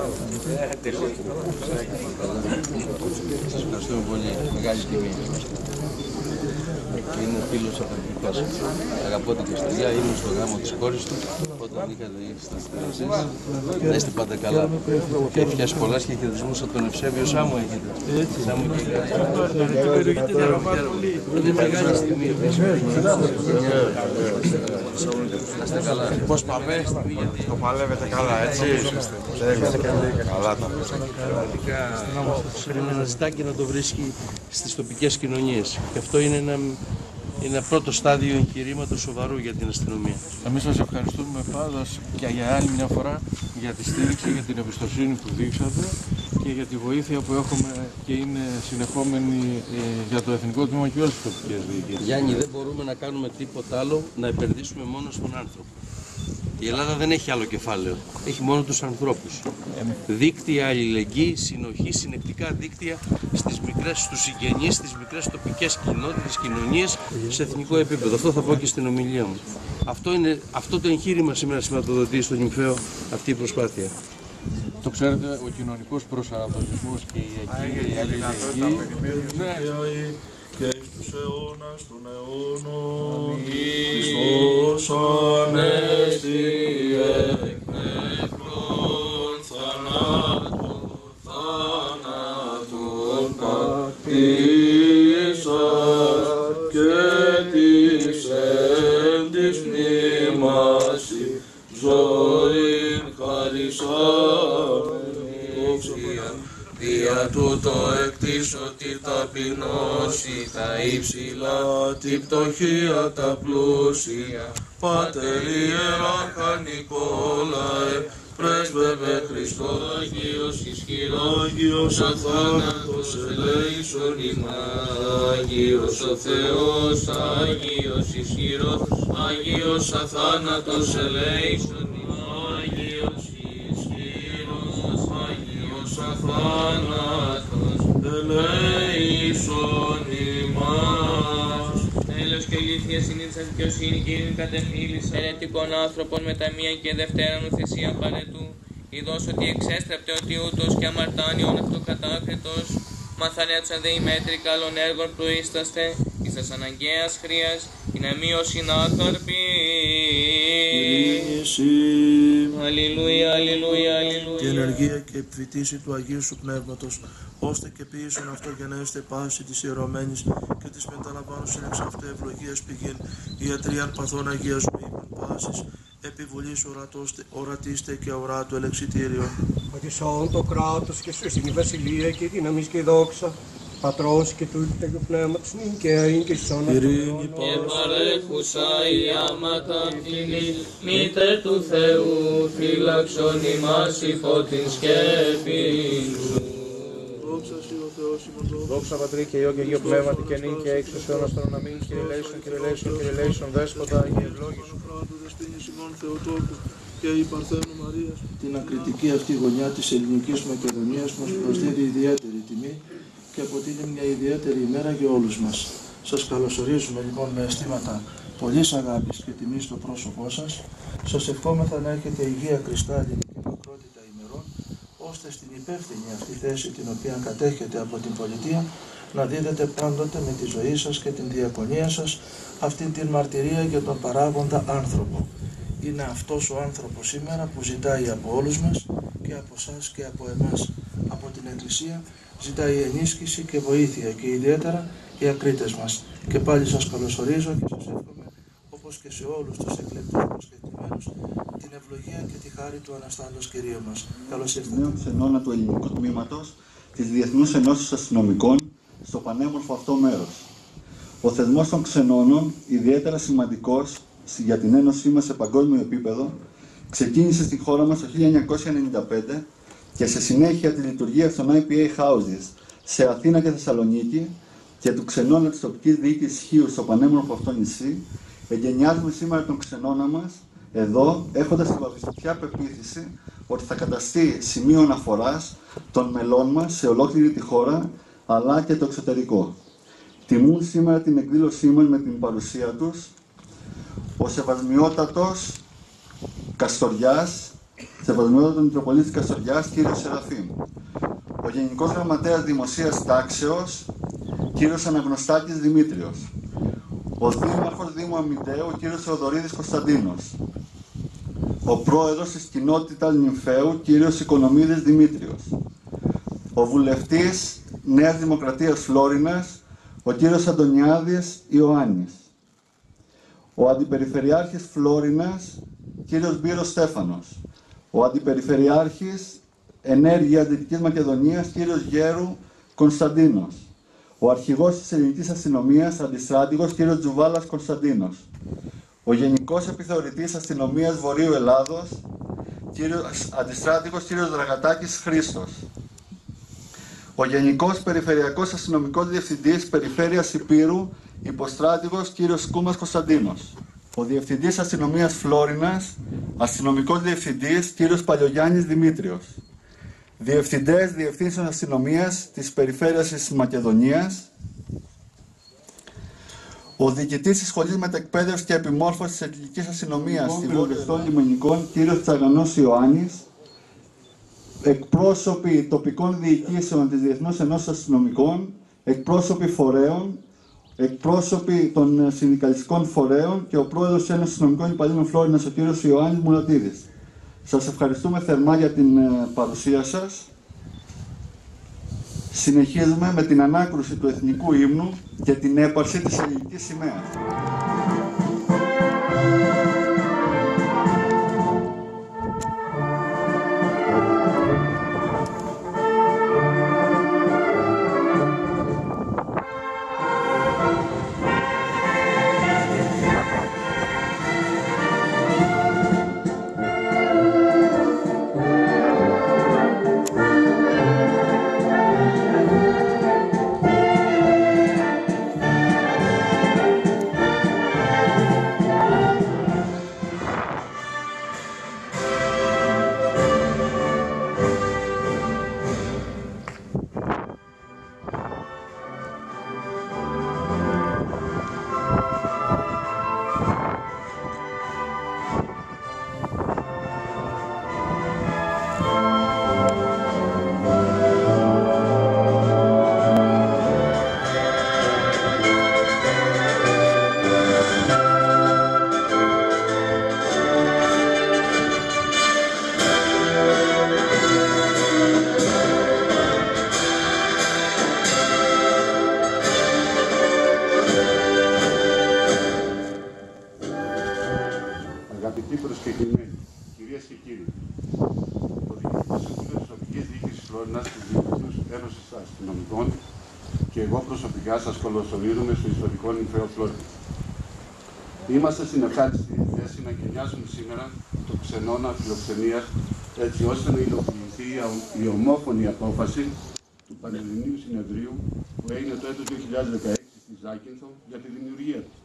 Σας ευχαριστούμε πολύ. Μεγάλη τιμή. Είναι φίλος από τα δικά σας. Αγαπώ την Καστοριά, ήμουν στο γάμο της κόρης του. Όταν είχατε στα εσείς. Να είστε πάντα καλά. Και ευχές πολλές και χαιρετισμούς από τον Ευσέβιο Σάμου έχετε. Σάμου και είναι μεγάλη στιγμή. Να είστε καλά. Πώς πάμε? Το παλεύετε καλά, έτσι? Καλά τα Πραγματικά πρέπει να ζητά και να το βρίσκει στις τοπικές κοινωνίες. Και αυτό είναι ένα πρώτο στάδιο εγχειρήματος σοβαρού για την αστυνομία. Εμείς σας ευχαριστούμε πάντως και για άλλη μια φορά για τη στήριξη, για την εμπιστοσύνη που δείξατε και για τη βοήθεια που έχουμε και είναι συνεχόμενη για το Εθνικό Τμήμα και όλες τις τοπικές διοικήσεις. Γιάννη, δεν μπορούμε να κάνουμε τίποτα άλλο να επενδύσουμε μόνο στον άνθρωπο. Η Ελλάδα δεν έχει άλλο κεφάλαιο, έχει μόνο τους ανθρώπους. Δίκτυα αλληλεγγύη, συνοχή, συνεκτικά δίκτυα στους συγγενείς, στις μικρές τοπικές κοινότητες, κοινωνίες σε εθνικό επίπεδο. Αυτό θα πω και στην ομιλία μου. Αυτό το εγχείρημα σήμερα σηματοδοτεί στον Νυμφαίο αυτή η προσπάθεια. Το ξέρετε, ο κοινωνικός προσανατολισμός και η αλληλεγγύη και εις τους αιώνας των αιώνων Χριστός Ανέστη εκ νεκρών θανάτων πατήσας και της εν της μνήμασι ζωήν χαρισάμενη. Δια τούτο εκτίσω τη ταπεινώση, τα υψηλά, τη πτωχία, τα πλούσια. Πάτερ Ιεράρχα Νικόλαε, πρέσβευε Χριστό, Άγιος ισχυρός, Άγιος αθάνατος ελέησον ημάς. Άγιος ο Θεός, Άγιος ισχυρός, Άγιος αθάνατος ελέησον ημάς. Άγιος ισχυρός, Άγιος αθάνατος ελέησον ημάς. Τέλος και ηλίθεια συνήθισαν δικαιοσύνη και ειρήνη κατεφύλισαν ερετικών άνθρωπων με τα μία και δευτέραν ουθυσία παρετού. Ειδώς ότι εξέστραπτε ότι ούτως και αμαρτάνιον αυτοκατάκριτος, μαθανέτσαν δε οι μέτροι καλών έργων προείσταστε, εις τας αναγκαίας χρειάς, η να μείωσιν άκαρπη. Αλληλούια, αλληλούια, αλληλούια. Και ενεργία και επιφυτίση του Αγίου Σου Πνεύματος, ώστε και ποιήσουν αυτό για να είστε πάση της ιερωμένης και της μεταλαμβάνωσιν εξ αυτού ευλογίας πηγήν, ιατρίαν παθών αγιασμού ύπων πάσης, επιβουλής ορατήστε και οράτου ελεξιτήριον. Ότι σώον το κράτος και σου στην βασιλεία και η δύναμη και η δόξα, Πατρός και του Αγίου Πνεύματος νυν και αΐν και στον Ειρήνη Και παρέχουσα η άματα αυτήνη, μήτερ του Θεού, φύλαξον ημάς υπό την σκέπη σου. Δόξα Συ ο Θεός ημών δόξα. Δόξα Πατρί και Υιό και Αγίο Πνεύματι και νυν και έξω σε αιώνας των αμήν. Κύριε Λέησον, Δέσποτα, Αγίε ευλόγησον. Κράτου δεσπίνης ημών Θεοτόκου και η Παρθένου Μαρίας. Την ακριτική αυτή γωνιά της ελληνικής Μακεδονίας μας προσδίδει ιδιαίτερη τιμή και αποτελεί μια ιδιαίτερη ημέρα για όλους μας. Σας καλωσορίζουμε λοιπόν με αισθήματα πολλής αγάπης και τιμής στο πρόσωπό σας. Σας ευχόμεθα να έχετε υγεία, κρυστάλλινη και μακρότητα ημερών, ώστε στην υπεύθυνη αυτή θέση την οποία κατέχετε από την πολιτεία να δίδετε πάντοτε με τη ζωή σας και την διακονία σας αυτή την μαρτυρία για τον παράγοντα άνθρωπο. Είναι αυτός ο άνθρωπος σήμερα που ζητάει από όλους μας και από εσάς και από εμάς, από την Εκκλησία, ζητάει ενίσχυση και βοήθεια και ιδιαίτερα οι ακρίτες μας. Και πάλι σας καλωσορίζω και σας εύχομαι, όπως και σε όλους τους εκλεκτούς προσκεκλημένους, την ευλογία και τη χάρη του Αναστάντος Κυρίου μας. Καλώς ήρθατε. Νέο ξενώνα του ελληνικού τμήματος της Διεθνούς Ενώσης Αστυνομικών στο πανέμορφο αυτό μέρος. Ο θεσμός των ξενώνων, ιδιαίτερα σημαντικός για την ένωσή μας σε παγκόσμιο επίπεδο, ξεκίνησε στη χώρα μας το 1995 και σε συνέχεια τη λειτουργία των IPA Houses σε Αθήνα και Θεσσαλονίκη και του ξενώνα της τοπικής διοίκησης Χίου στο πανέμορφο αυτό νησί, εγκαινιάζουμε σήμερα τον ξενώνα μας εδώ, έχοντας την βαθιά πεποίθηση ότι θα καταστεί σημείο αναφοράς των μελών μας σε ολόκληρη τη χώρα αλλά και το εξωτερικό. Τιμούν σήμερα την εκδήλωσή μας με την παρουσία τους ο Σεβασμιότατος Καστοριάς Σεβασμιότατο Μητροπολίτη Καστοριάς, κύριος Σεραφείμ. Ο Γενικός Γραμματέας Δημοσίας Τάξεως, κύριος Αναγνωστάκης Δημήτριος. Ο Δήμαρχος Δήμου Αμυντέου, κύριος Θεοδωρίδης Κωνσταντίνος. Ο Πρόεδρος της Κοινότητας Νυμφαίου, κύριος Οικονομίδης Δημήτριος. Ο Βουλευτής Νέας Δημοκρατίας Φλόρινας, ο κύριος Αντωνιάδης Ιωάννης. Ο Αντιπεριφερειάρχης Φλόρινας, κύριος Μπύρος Στέφανος. Ο Αντιπεριφερειάρχης Ενέργεια Δυτικής Μακεδονίας, κύριος Γέρου Κωνσταντίνος. Ο Αρχηγός της Ελληνικής Αστυνομίας, Αντιστράτηγος, κύριος Τζουβάλας Κωνσταντίνος. Ο Γενικός Επιθεωρητής Αστυνομίας Βορείου Ελλάδος, κύριος Αντιστράτηγος, κύριος Δραγατάκης Χρήστος. Ο Γενικός Περιφερειακός Αστυνομικός Διευθυντής Περιφέρειας Ηπείρου, Υποστράτηγος, κύριος Κούμας Κωνσταντίνος. Ο Διευθυντής Αστυνομίας Φλόρινας, Αστυνομικός Διευθυντής, κύριος Παλιογιάννης Δημήτριος. Διευθυντές Διευθύνσεων Αστυνομίας της Περιφέρειας της Μακεδονίας. Ο Διοικητής της Σχολής Μετεκπαίδευσης και Επιμόρφωσης της Ελληνικής Αστυνομίας Βουλευτών Λιμενικών, κύριος Τσαγανός Ιωάννης. Εκπρόσωποι τοπικών διοικήσεων της Διεθνούς Ενώσης Αστυνομικών, εκπρόσωποι φορέων, εκπρόσωποι των συνδικαλιστικών φορέων και ο πρόεδρος της Ένωσης Αστυνομικών Υπαλλήλων Φλόρινας, ο κύριος Ιωάννης Μουρατίδης. Σας ευχαριστούμε θερμά για την παρουσία σας. Συνεχίζουμε με την ανάκρουση του Εθνικού Ύμνου και την έπαρση της ελληνικής σημαίας. Αγαπητοί προσκεκλημένοι, κυρίες και κύριοι, το Διοικητικό Συμβούλιο της Τοπικής Διοίκησης Φλόρινας της Διεθνούς Ένωσης Αστυνομικών και εγώ προσωπικά σας καλωσορίζουμε στο ιστορικό νυμφαίο Φλόρινα. Είμαστε στην ευχάριστη θέση να γενιάσουμε σήμερα το ξενώνα φιλοξενίας, έτσι ώστε να υλοποιηθεί η ομόφωνη απόφαση του Πανελληνίου Συνεδρίου που έγινε το έτος 2016 στη Ζάκυνθο για τη δημιουργία του.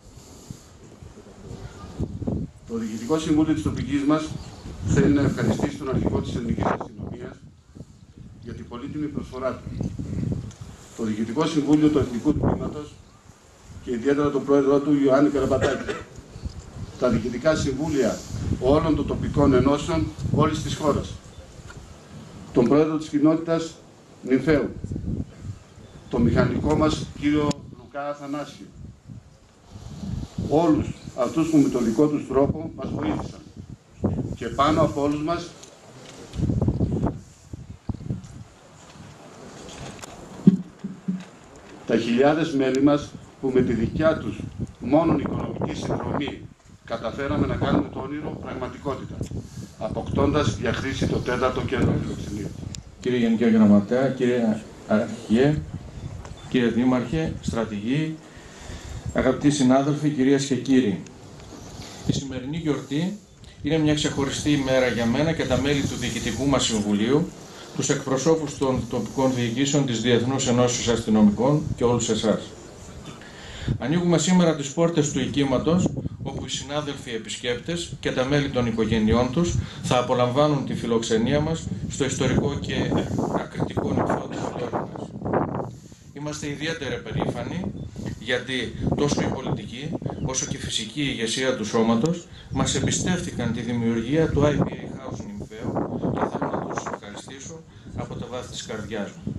Το Διοικητικό Συμβούλιο της τοπικής μας θέλει να ευχαριστήσει τον Αρχηγό της Ελληνικής Αστυνομίας για την πολύτιμη προσφορά του. Το Διοικητικό Συμβούλιο του Εθνικού Τμήματος και ιδιαίτερα τον Πρόεδρό του Ιωάννη Καραμπατάκη. Τα Διοικητικά Συμβούλια όλων των τοπικών ενώσεων όλης της χώρας. Τον Πρόεδρο της Κοινότητας Νυμφαίου. Τον μηχανικό μας κύριο Λουκά Αθανάσιο. Όλους αυτούς που με τον δικό τους τρόπο μας βοήθησαν. Και πάνω από όλους μας τα χιλιάδες μέλη μας που με τη δικιά τους μόνον οικονομική συνδρομή καταφέραμε να κάνουμε το όνειρο πραγματικότητα, αποκτώντας για χρήση το 4ο κέντρο φιλοξενίας. Κύριε Γενική Γραμματέα, κύριε Αρχηγέ, κύριε Δήμαρχε, στρατηγοί, αγαπητοί συνάδελφοι, κυρίες και κύριοι. Η σημερινή γιορτή είναι μια ξεχωριστή ημέρα για μένα και τα μέλη του Διοικητικού μας Συμβουλίου, τους εκπροσώπους των τοπικών διοικήσεων της Διεθνούς Ενώσης Αστυνομικών και όλους εσάς. Ανοίγουμε σήμερα τις πόρτες του οικίματος, όπου οι συνάδελφοι επισκέπτες και τα μέλη των οικογενειών τους θα απολαμβάνουν τη φιλοξενία μας στο ιστορικό και ακριτικό νυμφαίο της Φλόρινας. Είμαστε ιδιαίτερα περήφανοι γιατί τόσο η πολιτική όσο και η φυσική ηγεσία του σώματος μας εμπιστεύτηκαν τη δημιουργία του IPA House Νυμφαίου από τα βάθη της καρδιάς μου.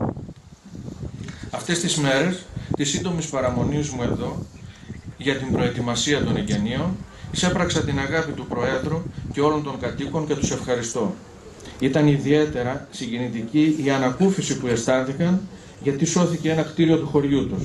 Αυτές τις μέρες της σύντομης παραμονής μου εδώ για την προετοιμασία των εγγενείων εισέπραξα την αγάπη του Προέδρου και όλων των κατοίκων και τους ευχαριστώ. Ήταν ιδιαίτερα συγκινητική η ανακούφιση που αισθάνθηκαν γιατί σώθηκε ένα κτίριο του χωριού τους.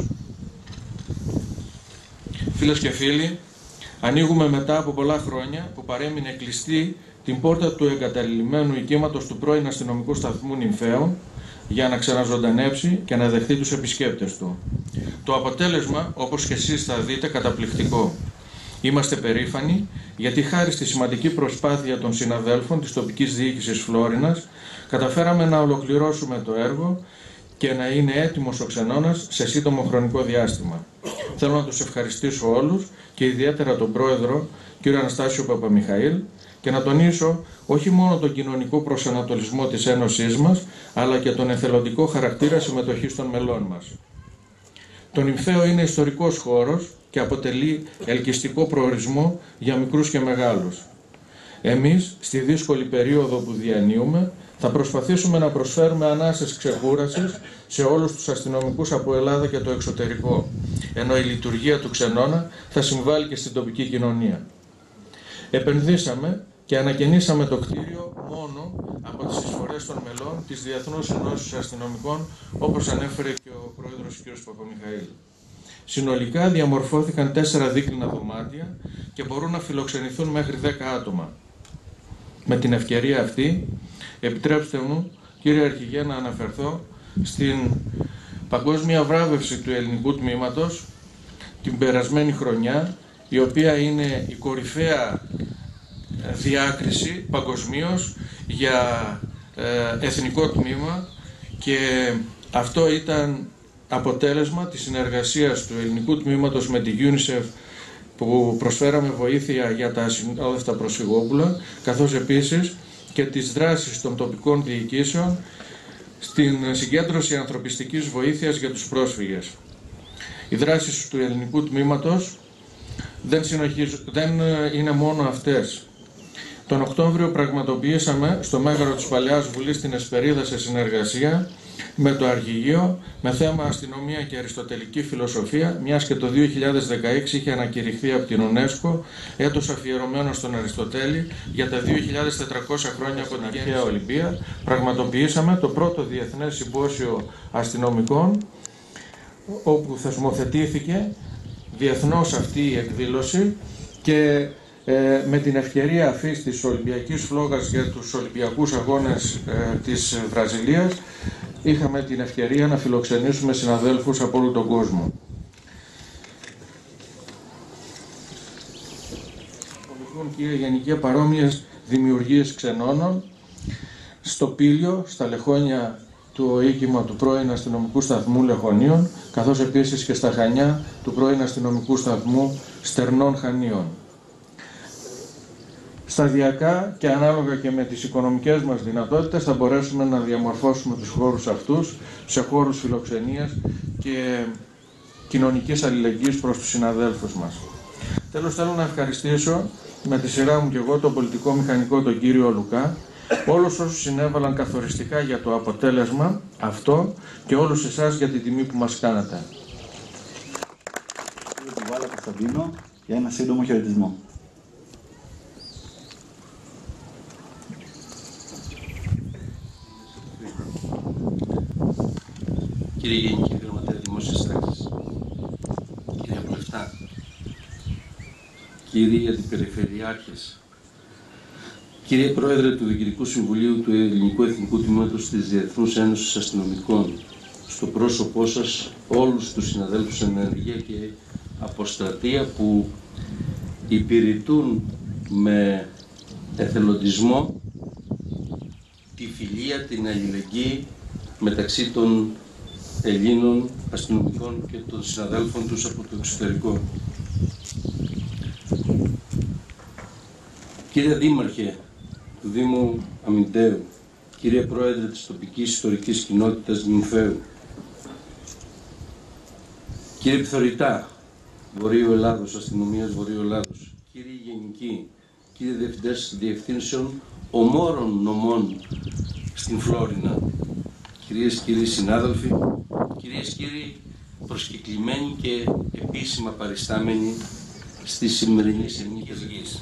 Φίλες και φίλοι, ανοίγουμε μετά από πολλά χρόνια που παρέμεινε κλειστή την πόρτα του εγκαταλειμμένου οικίματος του πρώην αστυνομικού σταθμού Νυμφαίων για να ξαναζωντανέψει και να δεχτεί τους επισκέπτες του. Το αποτέλεσμα, όπως και εσείς θα δείτε, καταπληκτικό. Είμαστε περήφανοι γιατί χάρη στη σημαντική προσπάθεια των συναδέλφων της τοπικής διοίκησης Φλόρινας καταφέραμε να ολοκληρώσουμε το έργο και να είναι έτοιμος ο ξενώνας σε σύντομο χρονικό διάστημα. Θέλω να τους ευχαριστήσω όλους και ιδιαίτερα τον Πρόεδρο, κ. Αναστάσιο Παπαμιχαήλ, και να τονίσω όχι μόνο τον κοινωνικό προσανατολισμό της Ένωσής μας, αλλά και τον εθελοντικό χαρακτήρα συμμετοχής των μελών μας. Το Νυμφαίο είναι ιστορικός χώρος και αποτελεί ελκυστικό προορισμό για μικρούς και μεγάλους. Εμείς, στη δύσκολη περίοδο που διανύουμε, θα προσπαθήσουμε να προσφέρουμε ανάσες ξεκούρασης σε όλους τους αστυνομικούς από Ελλάδα και το εξωτερικό, ενώ η λειτουργία του ξενώνα θα συμβάλλει και στην τοπική κοινωνία. Επενδύσαμε και ανακαινήσαμε το κτίριο μόνο από τις εισφορές των μελών της Διεθνούς Ενώσης Αστυνομικών, όπως ανέφερε και ο Πρόεδρος κ. Παπαμιχαήλ. Συνολικά διαμορφώθηκαν 4 δίκλινα δωμάτια και μπορούν να φιλοξενηθούν μέχρι 10 άτομα. Με την ευκαιρία αυτή, επιτρέψτε μου, κύριε Αρχηγέ, να αναφερθώ στην παγκόσμια βράβευση του ελληνικού τμήματος την περασμένη χρονιά, η οποία είναι η κορυφαία διάκριση παγκοσμίως για εθνικό τμήμα, και αυτό ήταν αποτέλεσμα της συνεργασίας του ελληνικού τμήματος με τη UNICEF, που προσφέραμε βοήθεια για τα ασυνόδευτα προσφυγόπουλα, καθώς επίσης και τις δράσεις των τοπικών διοικήσεων στην συγκέντρωση ανθρωπιστικής βοήθειας για τους πρόσφυγες. Οι δράσεις του ελληνικού τμήματος δεν είναι μόνο αυτές. Τον Οκτώβριο πραγματοποιήσαμε στο Μέγαρο της Παλαιάς Βουλής στην Εσπερίδα, σε συνεργασία με το Αρχηγείο, με θέμα αστυνομία και αριστοτελική φιλοσοφία, μιας και το 2016 είχε ανακηρυχθεί από την UNESCO έτος αφιερωμένο στον Αριστοτέλη για τα 2.400 χρόνια από την Αρχαία Ολυμπία. Πραγματοποιήσαμε το πρώτο Διεθνές Συμπόσιο Αστυνομικών, όπου θεσμοθετήθηκε διεθνώς αυτή η εκδήλωση, και με την ευκαιρία αυτής της Ολυμπιακής φλόγας για τους Ολυμπιακούς Αγώνες της Βραζιλίας είχαμε την ευκαιρία να φιλοξενήσουμε συναδέλφους από όλο τον κόσμο. Ακολουθούν, κύριε Γενική, παρόμοιες δημιουργίες ξενώνων στο Πήλιο, στα Λεχόνια του οίκημα του πρώην αστυνομικού σταθμού Λεχονίων, καθώς επίσης και στα Χανιά του πρώην αστυνομικού σταθμού Στερνών Χανίων. Σταδιακά και ανάλογα και με τις οικονομικές μας δυνατότητες θα μπορέσουμε να διαμορφώσουμε τους χώρους αυτούς σε χώρους φιλοξενίας και κοινωνικής αλληλεγγύης προς τους συναδέλφους μας. Τέλος, θέλω να ευχαριστήσω με τη σειρά μου και εγώ τον πολιτικό μηχανικό, τον κύριο Λουκά, όλους όσους συνέβαλαν καθοριστικά για το αποτέλεσμα αυτό και όλους εσάς για την τιμή που μας κάνατε. Κύριε Βάλα Κωνσταντίνο, για ένα σύντομο χαιρετισμό. Κύριε Γενική Γραμματέα Δημόσιας Τάξης, κύριε Βουλευτά, κύριοι Αντιπεριφερειάρχες, κύριε Πρόεδρε του Διοικητικού Συμβουλίου του Ελληνικού Εθνικού Τμήματος της Διεθνούς Ένωσης Αστυνομικών, στο πρόσωπό σας όλους τους συναδέλφους εν ενεργεία και αποστρατεία που υπηρετούν με εθελοντισμό τη φιλία, την αλληλεγγύη μεταξύ των Ελλήνων αστυνομικών και των συναδέλφων τους από το εξωτερικό. Κύριε Δήμαρχε του Δήμου Αμυντέου, κύριε Πρόεδρε της τοπικής ιστορικής κοινότητας Νυμφαίου, κύριε Επιθεωρητά Βορείου Ελλάδος, Αστυνομίας Βορείου Ελλάδος, κύριοι Γενικοί, κύριοι Διευθυντές Διευθύνσεων ομόρων νομών στην Φλόρινα. Κυρίες και κύριοι συνάδελφοι, κυρίες και κύριοι προσκεκλημένοι και επίσημα παριστάμενοι στη σημερινή Εθνική Γης.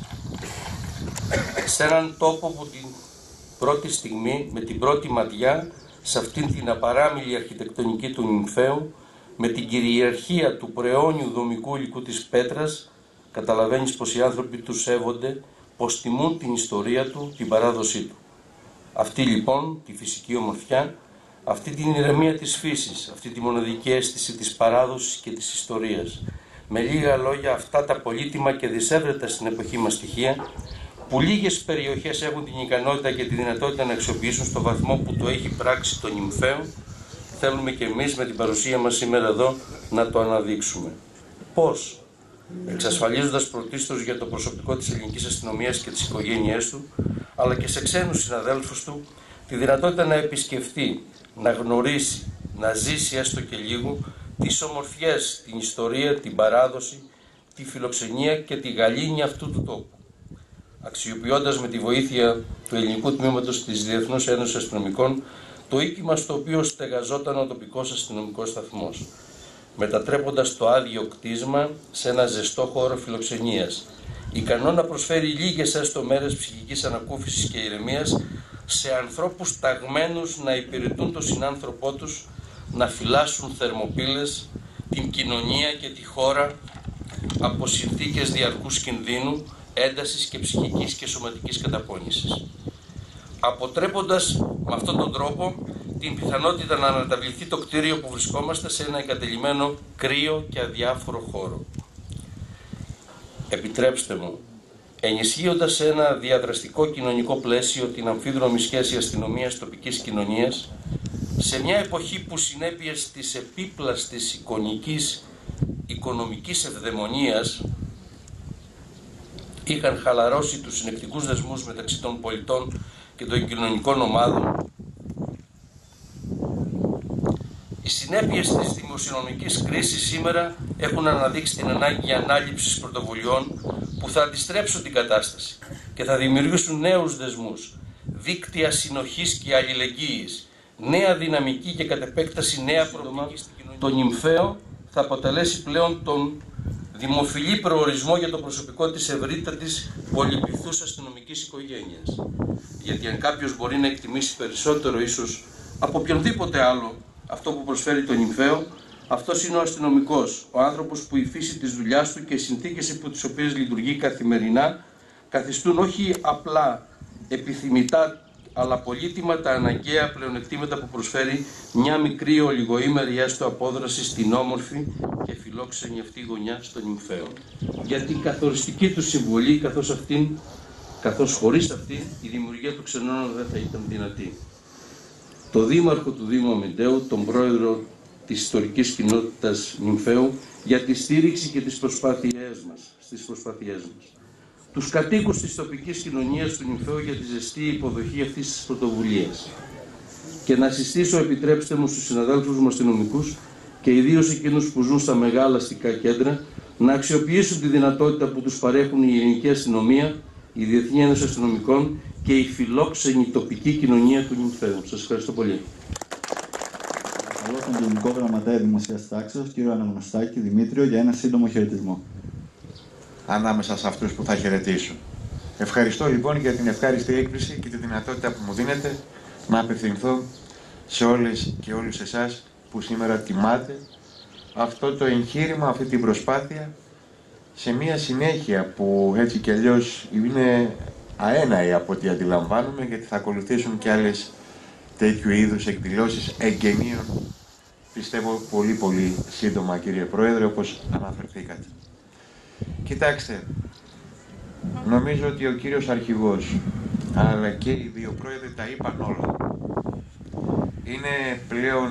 Σε έναν τόπο που την πρώτη στιγμή, με την πρώτη ματιά, σε αυτήν την απαράμιλη αρχιτεκτονική του νυμφαίου, με την κυριαρχία του προαιώνιου δομικού υλικού της πέτρας, καταλαβαίνεις πως οι άνθρωποι του σέβονται, πως τιμούν την ιστορία του, την παράδοσή του. Αυτή λοιπόν τη φυσική ομορφιά, αυτή την ηρεμία της φύσης, αυτή τη μοναδική αίσθηση της παράδοσης και της ιστορίας. Με λίγα λόγια, αυτά τα πολύτιμα και δυσέβρετα στην εποχή μας στοιχεία, που λίγες περιοχές έχουν την ικανότητα και τη δυνατότητα να αξιοποιήσουν στο βαθμό που το έχει πράξει το νυμφαίο, θέλουμε και εμείς με την παρουσία μας σήμερα εδώ να το αναδείξουμε. Πώς? Εξασφαλίζοντας πρωτίστως για το προσωπικό της ελληνικής αστυνομίας και τις οικογένειές του, αλλά και σε ξένους συναδέλφους του, τη δυνατότητα να επισκεφτεί, να γνωρίσει, να ζήσει έστω και λίγο τις ομορφιές, την ιστορία, την παράδοση, τη φιλοξενία και τη γαλήνη αυτού του τόπου. Αξιοποιώντας με τη βοήθεια του ελληνικού τμήματος της Διεθνούς Ένωσης Αστυνομικών το οίκημα στο οποίο στεγαζόταν ο τοπικός αστυνομικός σταθμός, μετατρέποντας το άδειο κτίσμα σε ένα ζεστό χώρο φιλοξενίας, ικανό να προσφέρει λίγες έστω μέρες ψυχικής ανακούφισης και ηρεμίας σε ανθρώπους ταγμένους να υπηρετούν τον συνάνθρωπό τους, να φυλάσσουν θερμοπύλες, την κοινωνία και τη χώρα από συνθήκες διαρκούς κινδύνου, έντασης και ψυχικής και σωματικής καταπώνησης. Αποτρέποντας με αυτόν τον τρόπο την πιθανότητα να αναταβληθεί το κτίριο που βρισκόμαστε σε ένα εγκατελειμμένο κρύο και αδιάφορο χώρο. Επιτρέψτε μου, ενισχύοντας σε ένα διαδραστικό κοινωνικό πλαίσιο την αμφίδρομη σχέση αστυνομίας τοπικής κοινωνίας, σε μια εποχή που συνέπειες της επίπλαστης εικονικής οικονομικής ευδαιμονίας είχαν χαλαρώσει τους συνεκτικούς δεσμούς μεταξύ των πολιτών και των κοινωνικών ομάδων, οι συνέπειες της δημοσιονομικής κρίσης σήμερα έχουν αναδείξει την ανάγκη ανάληψης πρωτοβουλειών που θα αντιστρέψουν την κατάσταση και θα δημιουργήσουν νέους δεσμούς, δίκτυα συνοχής και αλληλεγγύης, νέα δυναμική και κατ' επέκταση νέα προοπτική στην κοινωνία. Το νυμφαίο θα αποτελέσει πλέον τον δημοφιλή προορισμό για το προσωπικό της ευρύτατης πολυπληθούς αστυνομικής οικογένειας. Γιατί αν κάποιος μπορεί να εκτιμήσει περισσότερο ίσως από οποιονδήποτε άλλο αυτό που προσφέρει το νυμφαίο, αυτός είναι ο αστυνομικός, ο άνθρωπος που η φύση της δουλειάς του και οι συνθήκες υπό τις οποίες λειτουργεί καθημερινά καθιστούν όχι απλά επιθυμητά αλλά πολύτιμα τα αναγκαία πλεονεκτήματα που προσφέρει μια μικρή ολιγοήμερη έστω απόδραση στην όμορφη και φιλόξενη αυτή γωνιά στο νυμφαίο. Για την καθοριστική του συμβολή, καθώς χωρίς αυτή η δημιουργία του ξενώνων δεν θα ήταν δυνατή. Το δήμαρχο του Δήμου Αμυντέου, τον πρόεδρο της ιστορικής κοινότητας Νυμφαίου, για τη στήριξη και τις προσπάθειές μας. Τους κατοίκους της τοπικής κοινωνίας του Νυμφαίου για τη ζεστή υποδοχή αυτής της πρωτοβουλίας. Και να συστήσω, επιτρέψτε μου, στους συναδέλφους μου αστυνομικούς και ιδίως εκείνους που ζουν στα μεγάλα αστικά κέντρα, να αξιοποιήσουν τη δυνατότητα που τους παρέχουν η ελληνική αστυνομία, η Διεθνή Ένωση Αστυνομικών και η φιλόξενη τοπική κοινωνία του Νυμφαίου. Σας ευχαριστώ πολύ. Καλώ τον Γενικό Γραμματέα Δημοσίας Τάξεως, κύριο Αναγνωστάκη Δημήτριο, για ένα σύντομο χαιρετισμό. Ανάμεσα σε αυτούς που θα χαιρετήσω. Ευχαριστώ λοιπόν για την ευχάριστη έκπληξη και τη δυνατότητα που μου δίνετε να απευθυνθώ σε όλες και όλους εσάς που σήμερα τιμάτε αυτό το εγχείρημα, αυτή την προσπάθεια σε μια συνέχεια που έτσι κι αλλιώς είναι αέναη από ό,τι αντιλαμβάνομαι, γιατί θα ακολουθήσουν και άλλες τέτοιου είδους εκδηλώσεις εγγενείων, πιστεύω πολύ σύντομα, κύριε Πρόεδρε, όπως αναφερθήκατε. Κοιτάξτε, νομίζω ότι ο κύριος Αρχηγός αλλά και οι δύο πρόεδροι τα είπαν όλα. Είναι πλέον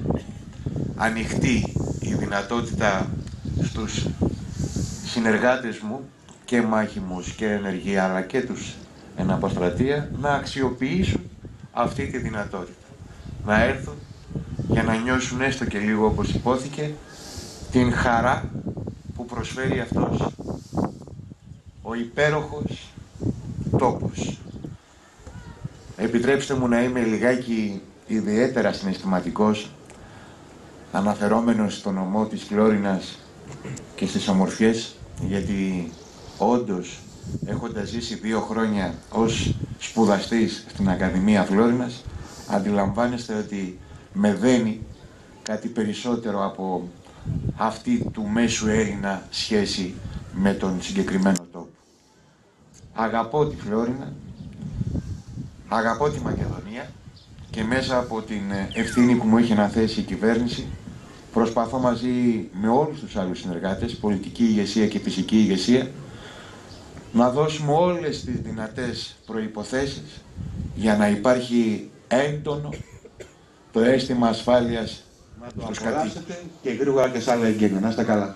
ανοιχτή η δυνατότητα στους συνεργάτες μου και μάχημους και ενεργοί αλλά και τους εν αποστρατεία να αξιοποιήσουν αυτή τη δυνατότητα. Να έρθουν για να νιώσουν έστω και λίγο, όπως υπόθηκε, την χαρά που προσφέρει αυτός ο υπέροχος τόπος. Επιτρέψτε μου να είμαι λιγάκι ιδιαίτερα συναισθηματικός, αναφερόμενος στον νομό της Φλόρινας και στις ομορφιές, γιατί όντως, έχοντας ζήσει 2 χρόνια ως σπουδαστής στην Ακαδημία Φλόρινας, αντιλαμβάνεστε ότι με δένει κάτι περισσότερο από αυτή του μέσου Έλληνα σχέση με τον συγκεκριμένο τόπο. Αγαπώ τη Φλόρινα, αγαπώ τη Μακεδονία και μέσα από την ευθύνη που μου έχει αναθέσει η κυβέρνηση προσπαθώ μαζί με όλους τους άλλους συνεργάτες, πολιτική ηγεσία και φυσική ηγεσία, να δώσουμε όλες τις δυνατές προϋποθέσεις για να υπάρχει έντονο το αίσθημα ασφάλειας στους κατοίκους. Και γρήγορα και σ' άλλα εγγένεια. Να είστε καλά.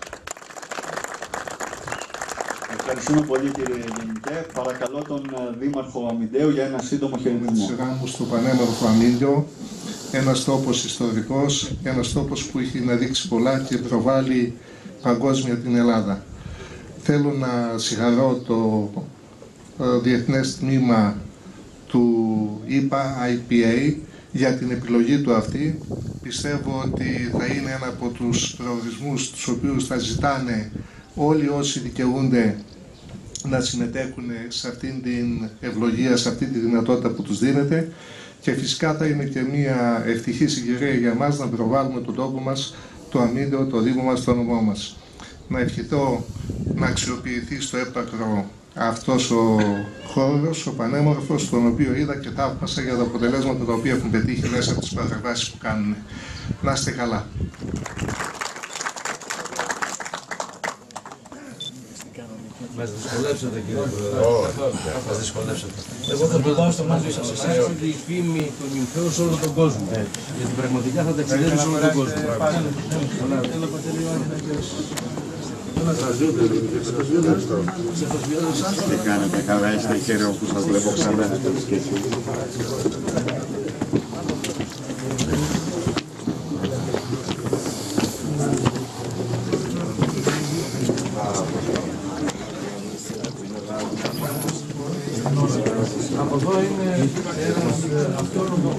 Ευχαριστούμε πολύ, κύριε Γενικέ. Παρακαλώ τον Δήμαρχο Αμυντέου για ένα σύντομο χαιρετισμό. Με τη σειρά μου στο πανέμορφο Αμύντιο, ένας τόπος ιστορικός, ένας τόπος που έχει να δείξει πολλά και προβάλλει παγκόσμια την Ελλάδα. Θέλω να συγχαρώ το Διεθνές Τμήμα του IPA για την επιλογή του αυτή. Πιστεύω ότι θα είναι ένα από τους προορισμούς τους οποίους θα ζητάνε όλοι όσοι δικαιούνται να συμμετέχουν σε αυτήν την ευλογία, σε αυτή τη δυνατότητα που τους δίνεται, και φυσικά θα είναι και μια ευτυχή συγκυρία για μας να προβάλλουμε τον τόπο μας, το Αμύντεο, το Δήμο μας, το νομό μας. Να ευχηθώ να αξιοποιηθεί στο έπακρο αυτός ο χώρος, ο πανέμορφος, τον οποίο είδα και θαύμασα για τα αποτελέσματα τα οποία έχουν πετύχει μέσα από τις παρεμβάσεις που κάνουν. Να είστε καλά. Μας δυσκολεύσατε, κύριε Πρόεδρε. Μας δυσκολεύσατε. Εγώ θα προτάσω μαζί σας εσάς ότι η φήμη του νυμφαίου σε όλο τον κόσμο. Γιατί πραγματικά θα ταξιδεύει σε όλο τον κόσμο. Τι κάνετε, καλά είστε, χαίρομαι που σας βλέπω ξανά. Από εδώ είναι ένας αυτόνομο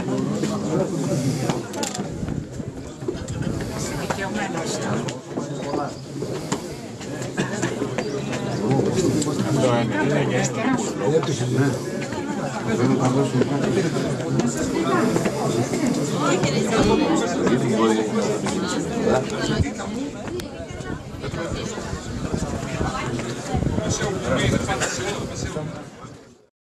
Gracias.